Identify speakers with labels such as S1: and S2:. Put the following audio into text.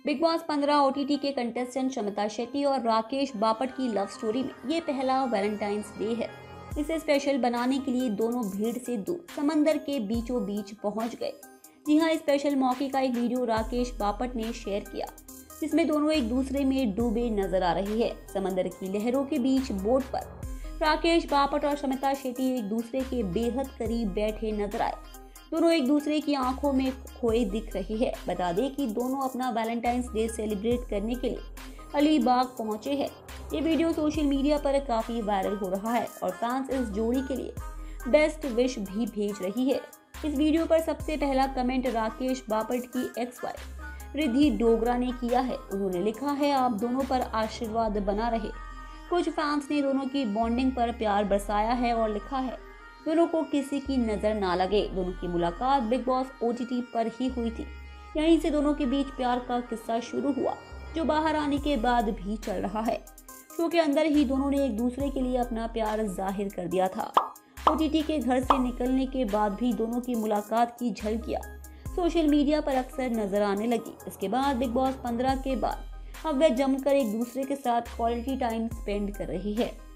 S1: Big Boss 15 OTT के contestant Shamita Shetty और राकेश बापट की लव स्टोरी में ये पहला वैलेंटाइंस डे है। इसे स्पेशल बनाने के लिए दोनों भीड़ से दूर समंदर के बीचों बीच पहुंच गए। जी हाँ, स्पेशल मौके का एक वीडियो राकेश बापट ने शेयर किया, जिसमें दोनों एक दूसरे में डूबे नजर आ रहे हैं। समंदर की लहरों के बीच बोट पर राकेश बापट और शमिता शेट्टी एक दूसरे के बेहद करीब बैठे नजर आए। दोनों एक दूसरे की आंखों में खोए दिख रहे हैं। बता दें कि दोनों अपना वैलेंटाइंस डे सेलिब्रेट करने के लिए अलीबाग पहुंचे हैं। ये वीडियो सोशल मीडिया पर काफी वायरल हो रहा है और फैंस इस जोड़ी के लिए बेस्ट विश भी भेज रही है। इस वीडियो पर सबसे पहला कमेंट राकेश बापट की एक्स वाइफ रिद्धि डोगरा ने किया है। उन्होंने लिखा है, आप दोनों पर आशीर्वाद बना रहे। कुछ फैंस ने दोनों की बॉन्डिंग पर प्यार बरसाया है और लिखा है, दोनों को किसी की नजर ना लगे। दोनों की मुलाकात बिग बॉस ओटीटी पर ही हुई थी। यहीं से दोनों के बीच प्यार का किस्सा शुरू हुआ, जो बाहर आने के बाद भी चल रहा है। शो के अंदर ही दोनों ने एक दूसरे के लिए अपना प्यार जाहिर कर दिया था। ओटीटी के घर से निकलने के बाद भी दोनों की मुलाकात की झलकियां सोशल मीडिया पर अक्सर नजर आने लगी। इसके बाद बिग बॉस 15 के बाद अब वे जमकर एक दूसरे के साथ क्वालिटी टाइम स्पेंड कर रही है।